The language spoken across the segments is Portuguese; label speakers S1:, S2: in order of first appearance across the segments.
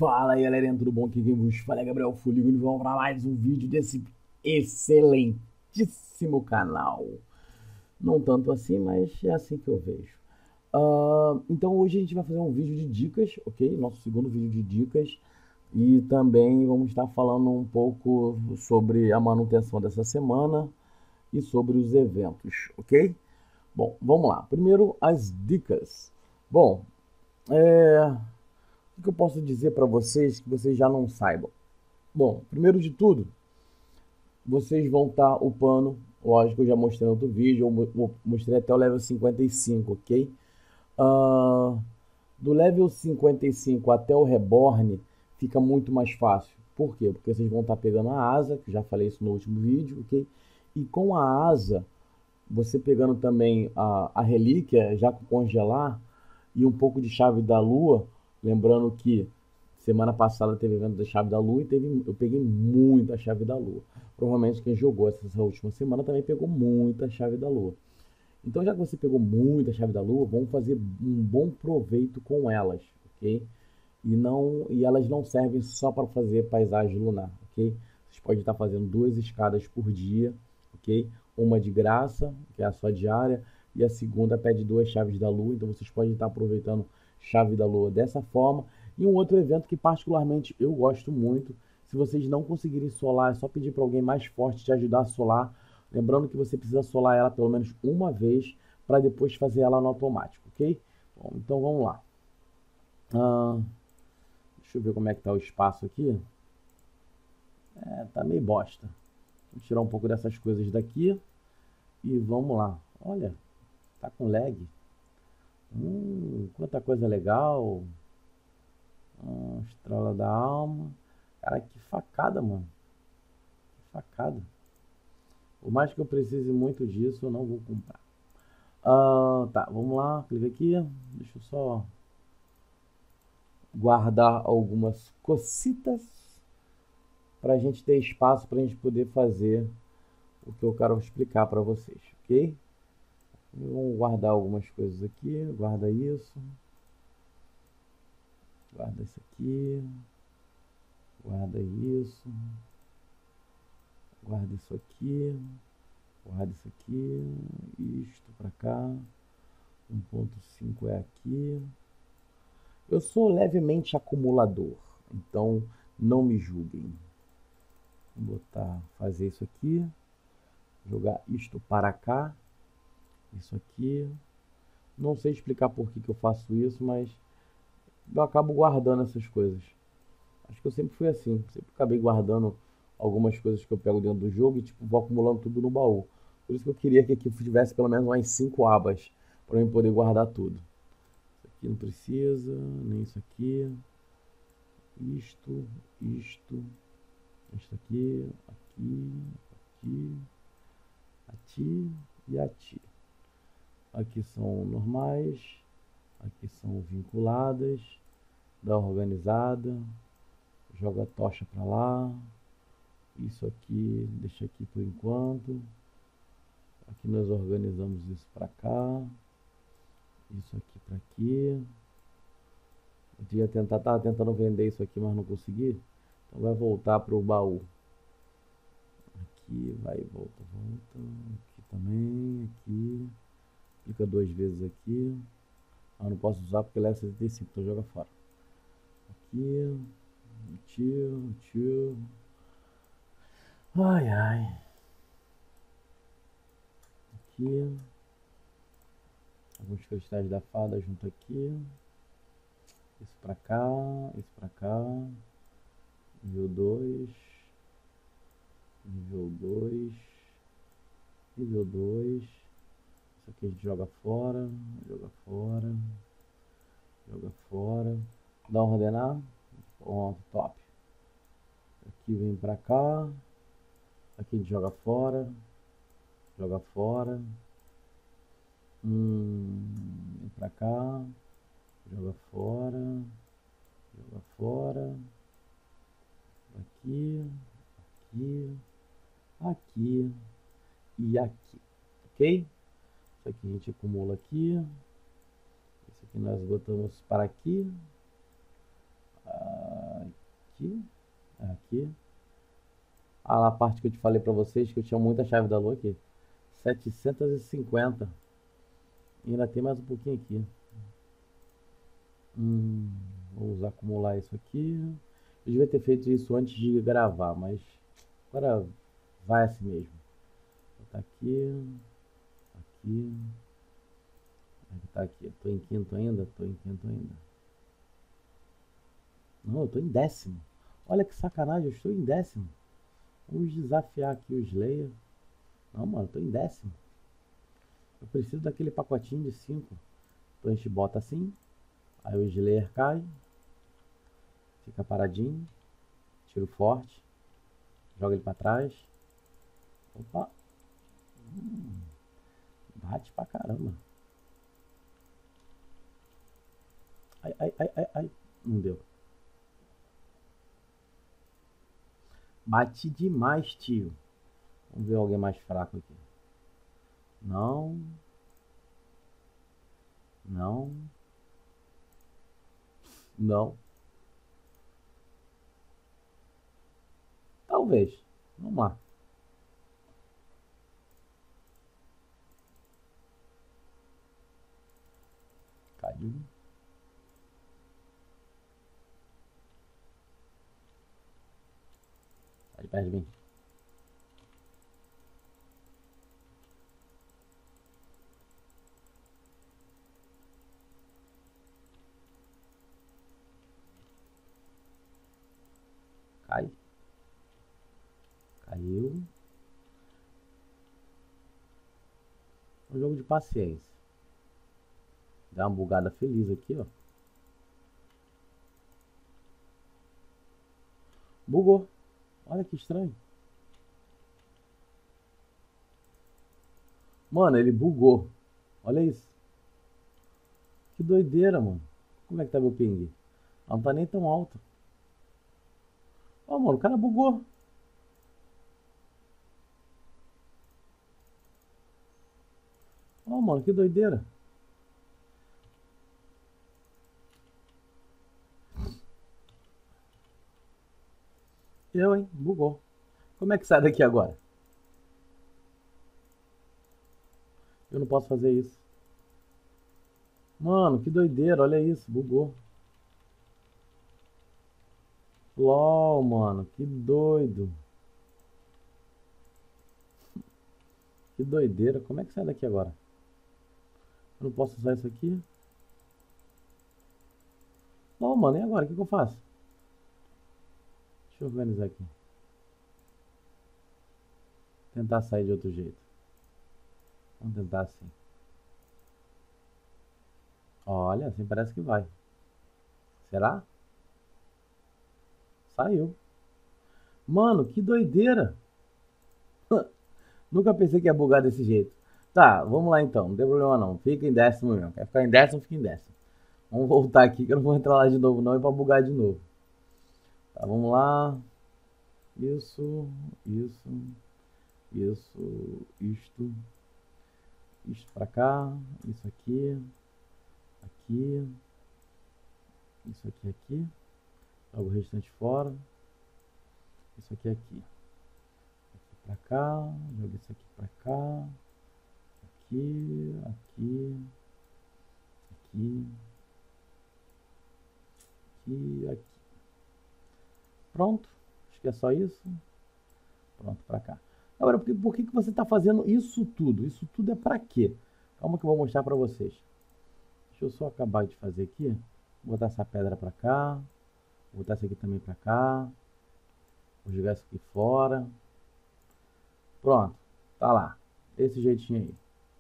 S1: Fala aí, galerinha, tudo bom? Aqui quem vos fala é Gabriel Fuligo e vamos para mais um vídeo desse excelentíssimo canal. Não tanto assim, mas é assim que eu vejo. Então hoje a gente vai fazer um vídeo de dicas, ok? Nosso segundo vídeo de dicas. E também vamos estar falando um pouco sobre a manutenção dessa semana e sobre os eventos, ok? Bom, vamos lá. Primeiro, as dicas. Bom, o que eu posso dizer para vocês que vocês já não saibam? Bom, primeiro de tudo, vocês vão estar upando, lógico, eu já mostrei no outro vídeo, eu mostrei até o level 55, ok? Ah, do level 55 até o Reborn fica muito mais fácil. Por quê? Porque vocês vão estar pegando a asa, que já falei isso no último vídeo, ok? E com a asa, você pegando também a relíquia, já com congelar, e um pouco de chave da lua, lembrando que semana passada teve evento da chave da lua e eu peguei muita chave da lua. Provavelmente quem jogou essa última semana também pegou muita chave da lua. Então, já que você pegou muita chave da lua, vamos fazer um bom proveito com elas, ok? E elas não servem só para fazer paisagem lunar, ok? Vocês podem estar fazendo 2 escadas por dia, ok? Uma de graça, que é a sua diária, e a segunda pede 2 chaves da lua, então vocês podem estar aproveitando chave da lua dessa forma. E um outro evento que particularmente eu gosto muito, se vocês não conseguirem solar, é só pedir para alguém mais forte te ajudar a solar. Lembrando que você precisa solar ela pelo menos uma vez para depois fazer ela no automático, ok? Bom, então vamos lá. Deixa eu ver como é que tá o espaço aqui. Tá meio bosta. Vou tirar um pouco dessas coisas daqui e vamos lá. Olha, tá com lag. Quanta coisa legal. Estrela da alma. Cara, que facada, mano. Que facada. Por mais que eu precise muito disso, eu não vou comprar. Tá, vamos lá. Clica aqui. Deixa eu só guardar algumas cocitas para a gente ter espaço para a gente poder fazer o que eu quero explicar para vocês, ok? Vamos guardar algumas coisas aqui. Guarda isso. Guarda isso aqui. Guarda isso. Guarda isso aqui. Guarda isso aqui. Isto para cá. 1.5 é aqui. Eu sou levemente acumulador, então não me julguem. Vou fazer isso aqui. Jogar isto para cá. Isso aqui. Não sei explicar por que eu faço isso, mas eu acabo guardando essas coisas. Acho que eu sempre fui assim. Sempre acabei guardando algumas coisas que eu pego dentro do jogo e tipo, vou acumulando tudo no baú. Por isso que eu queria que aqui tivesse pelo menos umas 5 abas para eu poder guardar tudo. Isso aqui não precisa, nem isso aqui. Isto, isto aqui, aqui, aqui, aqui e aqui. Aqui são normais, aqui são vinculadas, dá organizada, joga a tocha para lá, isso aqui deixa aqui por enquanto, aqui nós organizamos isso para cá, isso aqui para aqui. Eu ia tava tentando vender isso aqui, mas não consegui, então vai voltar para o baú. Aqui vai, volta, aqui também, aqui. Clica 2 vezes aqui. Não posso usar porque ele é 75, então joga fora. Aqui. Tio. Ai, ai. Aqui. Alguns cristais da fada junto aqui. Isso pra cá. Isso pra cá. Nível 2. Nível 2. Nível 2. Isso aqui a gente joga fora. Joga fora. Joga fora. Dá um ordenar. Pronto, top. Aqui vem pra cá. Aqui a gente joga fora. Joga fora. Vem pra cá. Joga fora. Joga fora. Aqui. Aqui. Aqui. E aqui. Ok? Isso aqui a gente acumula aqui. Isso aqui nós botamos para aqui. aqui. Ah, lá a parte que eu te falei pra vocês que eu tinha muita chave da lua aqui. 750. E ainda tem mais um pouquinho aqui. Vamos acumular isso aqui. Eu devia ter feito isso antes de gravar, mas agora vai assim mesmo. Vou botar aqui, aqui, tá aqui. Tô em quinto ainda? Tô em quinto ainda. Não, eu tô em décimo. Olha que sacanagem, eu estou em décimo. Vamos desafiar aqui o Slayer. Não, mano, eu tô em décimo. Eu preciso daquele pacotinho de 5. Então a gente bota assim. Aí o Slayer cai. Fica paradinho. Tiro forte. Joga ele pra trás. Opa. Bate pra caramba. Ai, ai, ai, ai, ai. Não deu. Bati demais, tio. Vamos ver alguém mais fraco aqui. Não. Não. Não. Talvez. Vamos lá. Caiu. Sai de perto de mim. Cai. Caiu. Um jogo de paciência. Dá uma bugada feliz aqui, ó. Bugou. Olha que estranho. Mano, ele bugou. Olha isso. Que doideira, mano. Como é que tá meu ping? Não tá nem tão alto. Ó, mano, o cara bugou. Ó, mano, que doideira. Eu, hein? Bugou. Como é que sai daqui agora? Eu não posso fazer isso. Mano, que doideira, olha isso, bugou. LOL, mano, que doido. Que doideira, como é que sai daqui agora? Eu não posso usar isso aqui? Não, mano, e agora? O que que eu faço? Deixa eu organizar aqui. Tentar sair de outro jeito. Vamos tentar assim. Olha, assim parece que vai. Será? Saiu. Mano, que doideira. Nunca pensei que ia bugar desse jeito. Tá, vamos lá então. Não tem problema não. Fica em décimo mesmo. Quer ficar em décimo, fica em décimo. Vamos voltar aqui que eu não vou entrar lá de novo não e pra bugar de novo. Tá, vamos lá. Isso, isso, isso, isto pra cá, isso aqui, aqui, isso aqui, aqui. Joga o restante fora. Isso aqui, aqui. Aqui pra cá, joga isso aqui pra cá. Aqui, aqui, aqui, aqui, aqui. Pronto. Acho que é só isso. Pronto, pra cá. Agora, por que você está fazendo isso tudo? Isso tudo é pra quê? Calma que eu vou mostrar pra vocês. Deixa eu só acabar de fazer aqui. Vou botar essa pedra pra cá. Vou botar essa aqui também pra cá. Vou jogar isso aqui fora. Pronto. Tá lá. Desse jeitinho aí.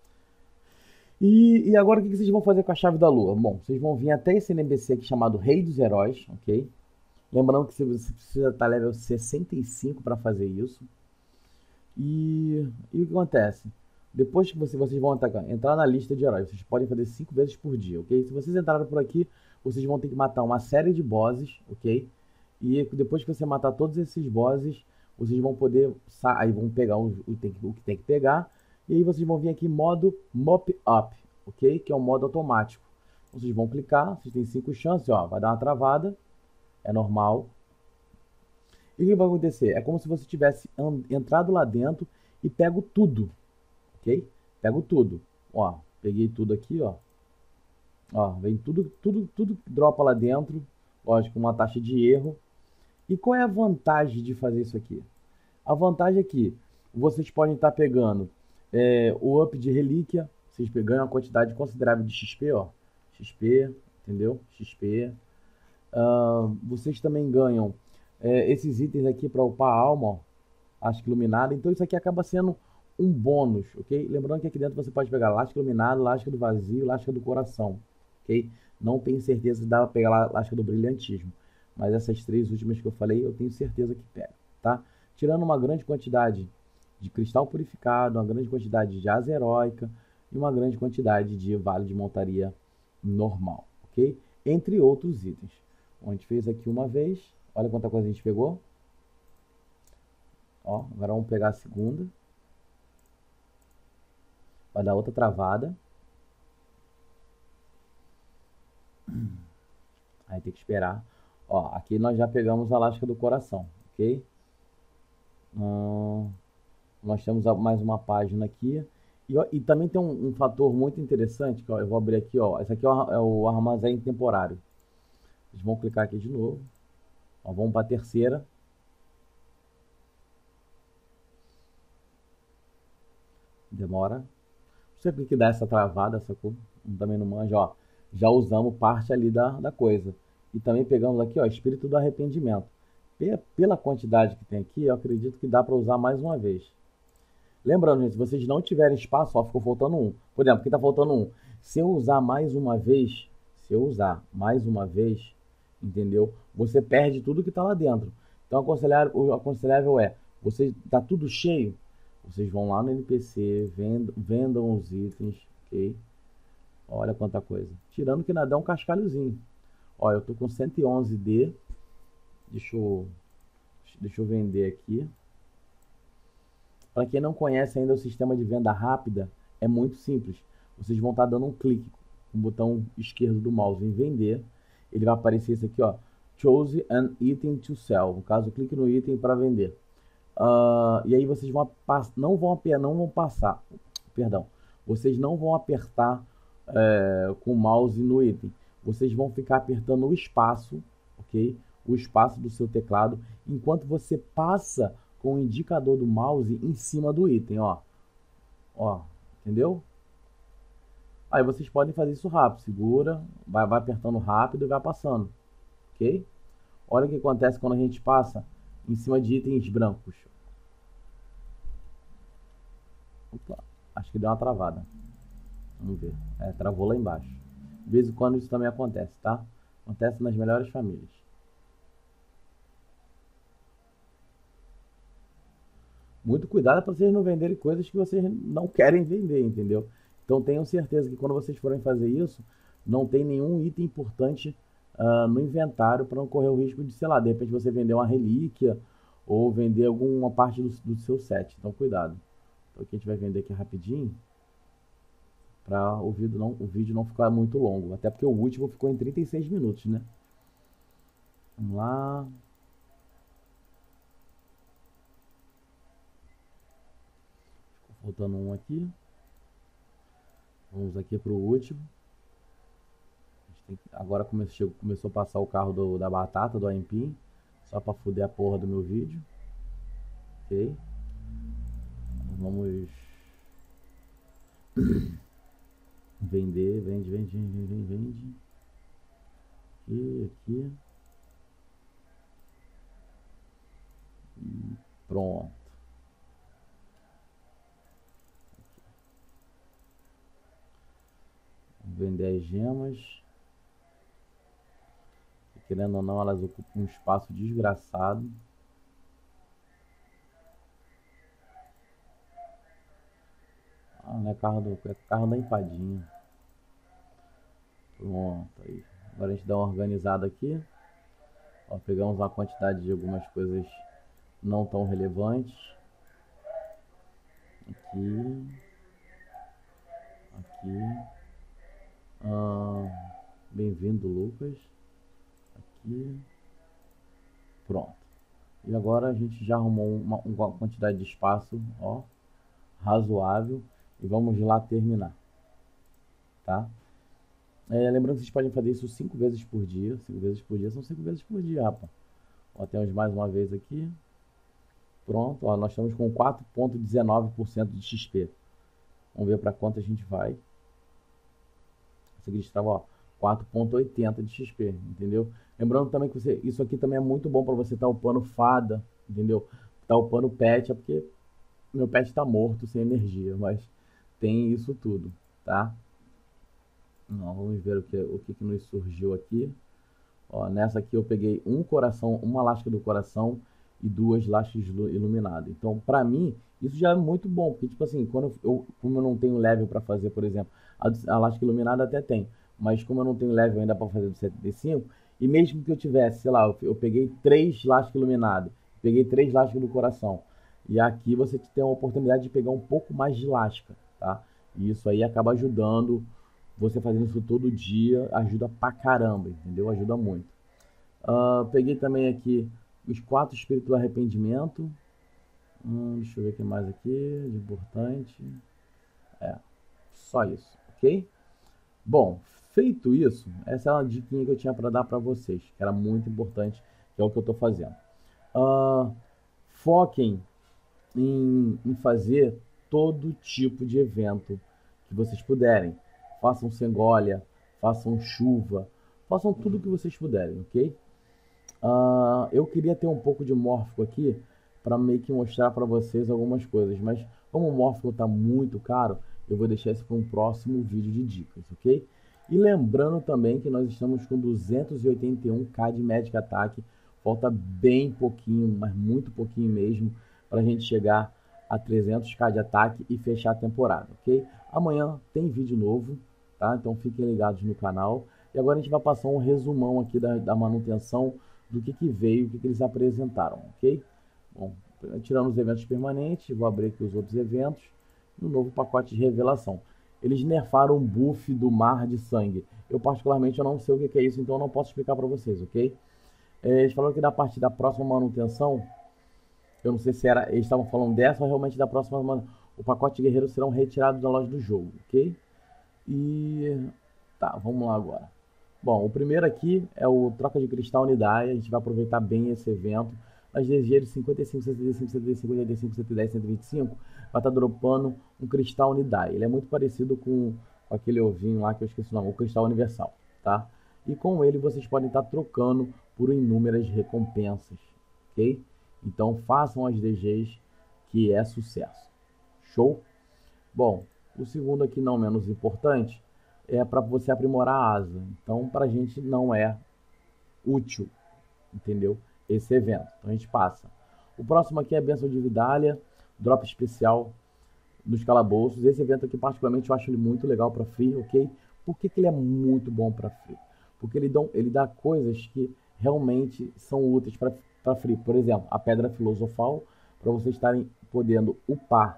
S1: E agora o que vocês vão fazer com a chave da lua? Bom, vocês vão vir até esse NPC aqui chamado Rei dos Heróis, ok? Lembrando que você precisa estar level 65 para fazer isso. E o que acontece? Depois que vocês vão entrar na lista de heróis, vocês podem fazer 5 vezes por dia, ok? Se vocês entrarem por aqui, vocês vão ter que matar uma série de bosses, ok? E depois que você matar todos esses bosses, vocês vão poder, aí vão pegar o que tem que pegar. E aí vocês vão vir aqui em modo Mop Up, ok? Que é um modo automático. Vocês vão clicar, vocês têm 5 chances, ó, vai dar uma travada, é normal. E o que vai acontecer? É como se você tivesse entrado lá dentro e pego tudo, ok? Pego tudo. Ó, peguei tudo aqui, ó. Ó, vem tudo que dropa lá dentro. Lógico, uma taxa de erro. E qual é a vantagem de fazer isso aqui? A vantagem é que vocês podem estar pegando o up de relíquia. Vocês ganham uma quantidade considerável de XP, ó. XP, entendeu? XP. Vocês também ganham esses itens aqui para upar a alma, ó. Lasca iluminada. Então isso aqui acaba sendo um bônus, ok? Lembrando que aqui dentro você pode pegar lasca iluminada, lasca do vazio, lasca do coração, ok? Não tenho certeza se dá para pegar lasca do brilhantismo, mas essas três últimas que eu falei, eu tenho certeza que pega, tá? Tirando uma grande quantidade de cristal purificado, uma grande quantidade de asa heróica e uma grande quantidade de vale de montaria normal, ok? Entre outros itens. A gente fez aqui uma vez, olha quanta coisa a gente pegou. Ó, agora vamos pegar a segunda. Vai dar outra travada. Aí tem que esperar. Ó, aqui nós já pegamos a lasca do coração, ok? Nós temos mais uma página aqui. E também tem um fator muito interessante, que ó, eu vou abrir aqui, ó. Esse aqui é o armazém temporário. Vocês vão clicar aqui de novo. Ó, vamos para a terceira. Demora. Não sei por que dá essa travada, sacou? Também não manja, ó. Já usamos parte ali da coisa. E também pegamos aqui, ó, espírito do arrependimento. Pela quantidade que tem aqui, eu acredito que dá para usar mais uma vez. Lembrando, gente, se vocês não tiverem espaço, ó, ficou faltando um. Por exemplo, aqui tá faltando um. Se eu usar mais uma vez, entendeu? Você perde tudo que tá lá dentro. Então, o aconselhável é, você tá tudo cheio, vocês vão lá no NPC, vendam os itens, ok? Olha quanta coisa. Tirando que nada é um cascalhozinho. Ó, eu tô com 111D. Deixa eu vender aqui. Para quem não conhece ainda o sistema de venda rápida, é muito simples. Vocês vão estar dando um clique com o botão esquerdo do mouse em vender. Ele vai aparecer isso aqui, ó. Choose an item to sell. No caso, clique no item para vender. E aí vocês não vão passar. Perdão. Vocês não vão apertar com o mouse no item. Vocês vão ficar apertando o espaço, ok? O espaço do seu teclado, enquanto você passa com o indicador do mouse em cima do item, ó. Ó, entendeu? Aí vocês podem fazer isso rápido. Segura, vai apertando rápido e vai passando, ok? Olha o que acontece quando a gente passa em cima de itens brancos. Opa, acho que deu uma travada. Vamos ver. Travou lá embaixo. De vez em quando isso também acontece, tá? Acontece nas melhores famílias. Muito cuidado para vocês não venderem coisas que vocês não querem vender, entendeu? Então tenham certeza que quando vocês forem fazer isso, não tem nenhum item importante no inventário para não correr o risco de, sei lá, de repente você vender uma relíquia ou vender alguma parte do seu set. Então cuidado. Então aqui a gente vai vender aqui rapidinho para o vídeo não ficar muito longo. Até porque o último ficou em 36 minutos, né? Vamos lá. Ficou faltando um aqui. Vamos aqui para o último. Agora começou a passar o carro da batata, do Aempim. Só para foder a porra do meu vídeo. Ok. Vamos vender, vende. Aqui. E pronto. Vamos vender as gemas. Querendo ou não, elas ocupam um espaço desgraçado. Não é carro da empadinha. Pronto, aí. Agora a gente dá uma organizada aqui. Ó, pegamos uma quantidade de algumas coisas não tão relevantes. Aqui. Bem-vindo, Lucas. Aqui. Pronto. E agora a gente já arrumou uma quantidade de espaço, ó, razoável. E vamos lá terminar, tá? Lembrando que vocês podem fazer isso 5 vezes por dia. 5 vezes por dia são 5 vezes por dia, rapaz. Ó, temos mais uma vez aqui. Pronto, ó, nós estamos com 4,19% de XP. Vamos ver para quanto a gente vai. Esse aqui destrava, ó, 4,80 de XP, entendeu? Lembrando também que isso aqui também é muito bom para você estar upando fada, entendeu? Tá upando pet, é porque meu pet está morto, sem energia, mas tem isso tudo, tá? Não, vamos ver o que nos surgiu aqui. Ó, nessa aqui eu peguei um coração, uma lasca do coração e 2 lascas iluminadas. Então, pra mim, isso já é muito bom, porque, tipo assim, como eu não tenho level pra fazer, por exemplo, a lasca iluminada até tem, mas como eu não tenho level ainda pra fazer do 75, e mesmo que eu tivesse, sei lá, eu peguei 3 lascas iluminadas, peguei 3 lascas do coração, e aqui você tem a oportunidade de pegar um pouco mais de lasca, tá? E isso aí acaba ajudando. Você fazendo isso todo dia ajuda pra caramba, entendeu? Ajuda muito. Peguei também aqui os 4 espíritos do arrependimento. Deixa eu ver o que mais aqui de importante. Só isso, ok? Bom, feito isso, essa é uma diquinha que eu tinha para dar para vocês, que era muito importante, que é o que eu estou fazendo. Foquem em fazer todo tipo de evento que vocês puderem. Façam Sengólia, façam chuva, façam tudo que vocês puderem, ok? Eu queria ter um pouco de Mórfico aqui para meio que mostrar para vocês algumas coisas, mas como o Mórfico está muito caro, eu vou deixar isso para um próximo vídeo de dicas, ok? E lembrando também que nós estamos com 281k de Magic Attack, falta bem pouquinho, mas muito pouquinho mesmo, para a gente chegar a 300k de ataque e fechar a temporada, ok? Amanhã tem vídeo novo, tá? Então fiquem ligados no canal. E agora a gente vai passar um resumão aqui da manutenção do que veio, o que eles apresentaram, ok? Bom, tirando os eventos permanentes, vou abrir aqui os outros eventos e um novo pacote de revelação. Eles nerfaram um buff do Mar de Sangue. Eu particularmente eu não sei o que é isso, então eu não posso explicar para vocês, ok? Eles falaram que da parte da próxima manutenção, eu não sei se era, eles estavam falando dessa ou realmente da próxima, o pacote de guerreiros serão retirados da loja do jogo, ok? E tá, vamos lá agora. Bom, o primeiro aqui é o troca de cristal Nidai. A gente vai aproveitar bem esse evento. As DG de 55, 75, 75, 85, 110, 125 vai estar dropando um cristal Nidai. Ele é muito parecido com aquele ovinho lá que eu esqueci o nome, o cristal universal, tá? E com ele vocês podem estar trocando por inúmeras recompensas, ok? Então façam as DGs que é sucesso. Show? Bom, o segundo aqui não menos importante é para você aprimorar a asa. Então, para a gente não é útil, entendeu? Esse evento. Então, a gente passa. O próximo aqui é a Bênção de Vidália, drop especial dos calabouços. Esse evento aqui, particularmente, eu acho ele muito legal para free, ok? Por que ele é muito bom para free? Porque ele dá coisas que realmente são úteis para free. Por exemplo, a Pedra Filosofal, para vocês estarem podendo upar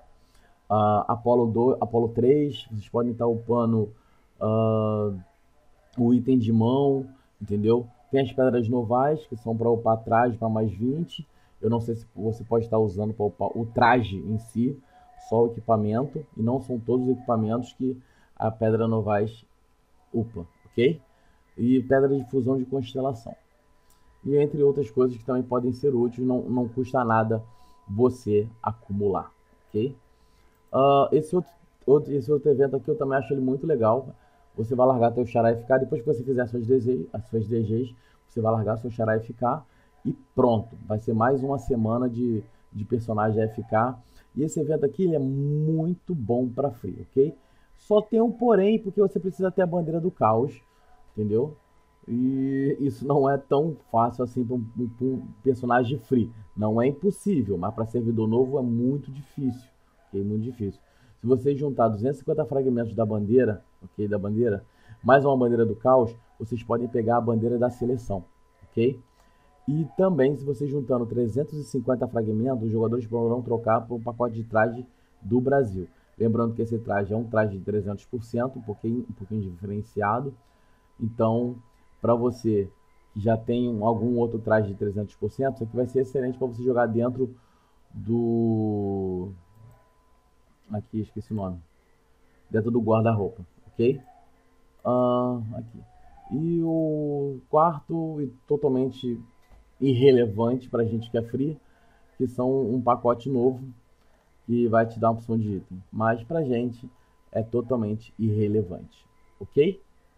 S1: Apolo 3, vocês podem estar upando o item de mão, entendeu? Tem as pedras novais, que são para upar traje para mais 20. Eu não sei se você pode estar usando para upar o traje em si, só o equipamento, e não são todos os equipamentos que a pedra novais upa, ok? E pedra de fusão de constelação. E entre outras coisas que também podem ser úteis, não custa nada você acumular, ok? Esse outro evento aqui eu também acho ele muito legal. Você vai largar teu Xará FK, depois que você fizer as suas DGs, você vai largar seu Xará FK e pronto. Vai ser mais uma semana de personagem FK. E esse evento aqui ele é muito bom para free, ok? Só tem um porém, porque você precisa ter a bandeira do caos, entendeu? E isso não é tão fácil assim para um personagem free. Não é impossível, mas para servidor novo é muito difícil. Okay? Muito difícil. Se você juntar 250 fragmentos da bandeira, ok? Da bandeira, mais uma bandeira do caos, vocês podem pegar a bandeira da seleção, ok? E também, se você juntando 350 fragmentos, os jogadores poderão trocar por um pacote de traje do Brasil. Lembrando que esse traje é um traje de 300%, um pouquinho diferenciado. Então, para você que já tem algum outro traje de 300%, isso aqui vai ser excelente para você jogar dentro do... Aqui, esqueci o nome. Dentro do guarda-roupa, ok? Aqui. E o quarto, e totalmente irrelevante para a gente que é free, que são um pacote novo que vai te dar uma opção de item. Mas pra gente é totalmente irrelevante, ok?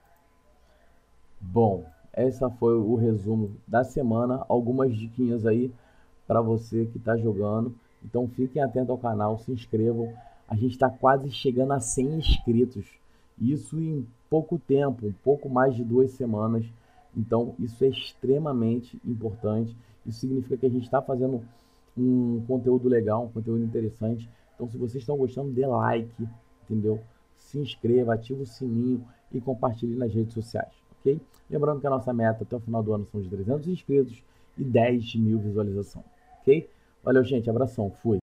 S1: Bom, essa foi o resumo da semana. Algumas diquinhas aí para você que está jogando. Então fiquem atentos ao canal, se inscrevam. A gente está quase chegando a 100 inscritos. Isso em pouco tempo, um pouco mais de 2 semanas. Então isso é extremamente importante. Isso significa que a gente está fazendo um conteúdo legal, um conteúdo interessante. Então se vocês estão gostando, dê like, entendeu? Se inscreva, ative o sininho e compartilhe nas redes sociais, ok? Lembrando que a nossa meta até o final do ano são de 300 inscritos e 10 mil visualizações, ok? Valeu, gente. Abração. Fui.